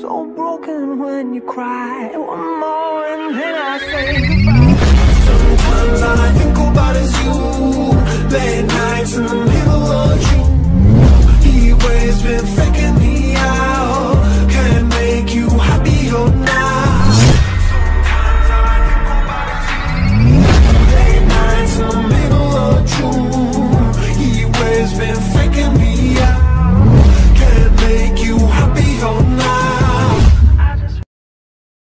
so broken when you cry. One more and then I say goodbye. Sometimes I think